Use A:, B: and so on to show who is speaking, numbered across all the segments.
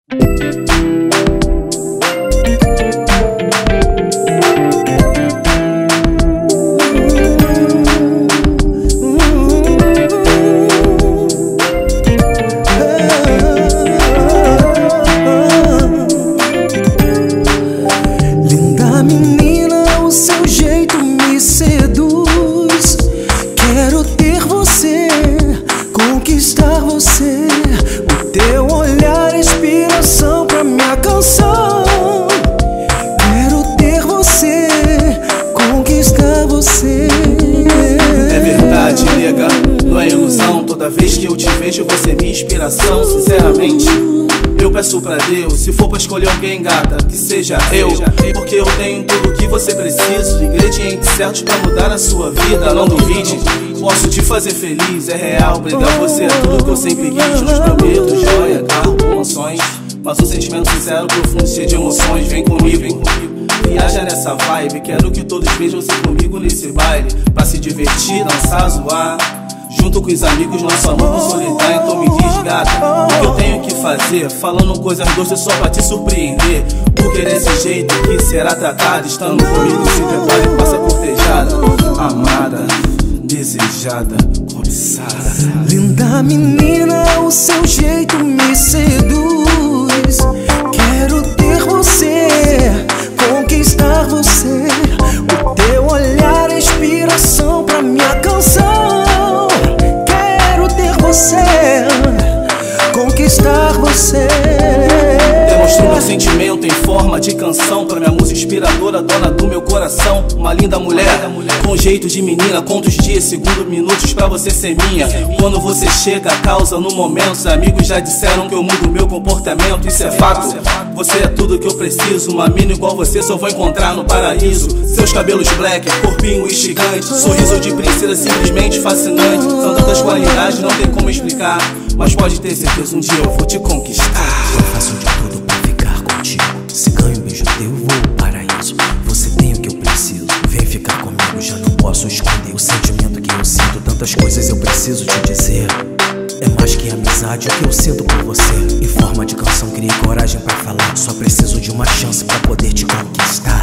A: Linda menina, o seu jeito me seduz. Quero ter você, conquistar você. O teu olhar é inspiração pra minha canção. Quero ter você, conquistar você.
B: É verdade, nega, não é ilusão. Toda vez que eu te vejo, você é minha inspiração. Sinceramente, eu peço pra Deus, se for pra escolher alguém, gata, que seja eu. Porque eu tenho tudo que você precisa, ingredientes certos pra mudar a sua vida. Não duvide, posso te fazer feliz, é real. Brindar você é tudo que eu sempre quis. Não te prometo joia, carro, promoções, mas um sentimento sincero, profundo, cheio de emoções. Vem comigo, viaja nessa vibe. Quero que todos vejam-se comigo nesse baile, pra se divertir, dançar, zoar. Junto com os amigos, nosso amor consolidar. Então me diz, gata, o que eu tenho que fazer? Falando coisas doces só pra te surpreender. Porque desse jeito que será tratado, estando comigo, se prepare pra ser cortejada, amada, desejada, cobiçada.
A: Linda menina, o seu jeito me seduz. Quero ter você, conquistar você. O teu olhar é inspiração pra minha canção. Você, conquistar você.
B: Demonstro meu sentimento em forma de canção pra minha musa inspiradora, dona do meu coração. Uma linda mulher, com jeito de menina. Conto os dias, segundos, minutos pra você ser minha. Quando você chega, causa no momento. Os amigos já disseram que eu mudo meu comportamento. Isso é fato, você é tudo que eu preciso. Uma mina igual você só vou encontrar no paraíso. Seus cabelos black, corpinho instigante, sorriso de princesa simplesmente fascinante. São tantas qualidades, não tem como explicar, mas pode ter certeza, um dia eu vou te conquistar.
A: Eu faço de tudo pra ficar contigo. Se ganho um beijo teu, vou ao paraíso. Você tem o que eu preciso, vem ficar comigo. Já não posso esconder o sentimento que eu sinto. Tantas coisas eu preciso te dizer. É mais que amizade o que eu sinto por você. Em forma de canção criei coragem pra falar. Só preciso de uma chance pra poder te conquistar.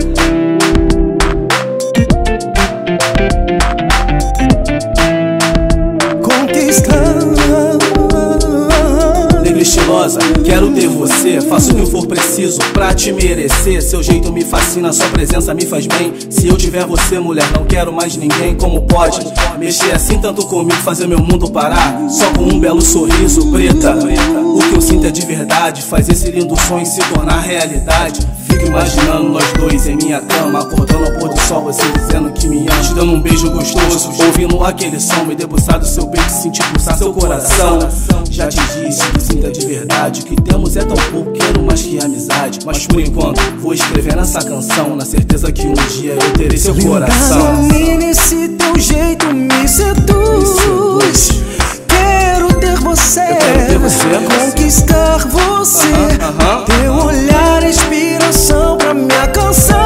B: Negra estilosa, quero ter você. Faço o que for preciso pra te merecer. Seu jeito me fascina, sua presença me faz bem. Se eu tiver você, mulher, não quero mais ninguém. Como pode mexer assim tanto comigo, fazer meu mundo parar só com um belo sorriso, preta? O que eu sinto é de verdade, faz esse lindo sonho se tornar realidade. Fico imaginando nós dois em minha cama, acordando ao pôr do sol, você dizendo que me ama, te dando um beijo gostoso, ouvindo aquele som, me debruçado seu peito, sentir pulsar seu coração. Já te disse que sinta de verdade, o que temos é tão pouco, quero mais que amizade. Mas por enquanto, vou escrever nessa canção, na certeza que um dia eu terei seu coração.
A: Linda menina, esse teu jeito me seduz. Quero ter você, conquistar você. Teu olhar é inspiração pra minha canção.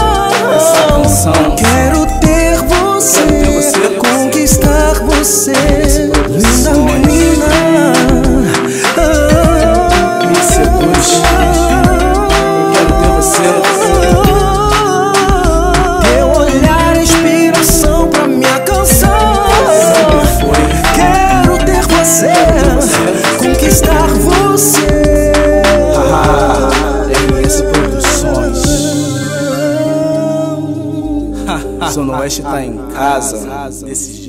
A: Quero ter você, conquistar você. Linda menina,
B: me seduz. Quero ter você.
A: teu olhar é inspiração pra minha canção. Quero ter você, conquistar você.
B: MS Produções. Zona Oeste tá em casa, desse jeito.